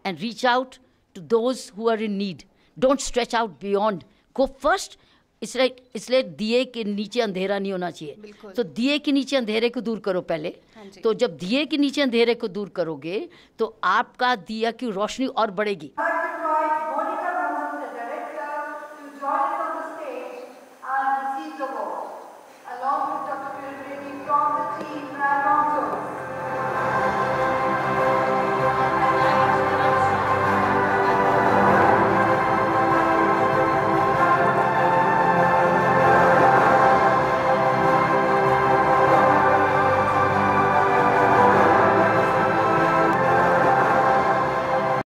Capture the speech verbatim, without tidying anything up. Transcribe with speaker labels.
Speaker 1: and reach out to those who are in need. Don't stretch out beyond. Go first. It's like it's like दिए के नीचे अंधेरा नहीं होना चाहिए. तो दिए के नीचे अंधेरे को दूर करो पहले. तो जब दिए के नीचे अंधेरे को दूर करोगे तो आपका दिया की रोशनी और बढ़ेगी.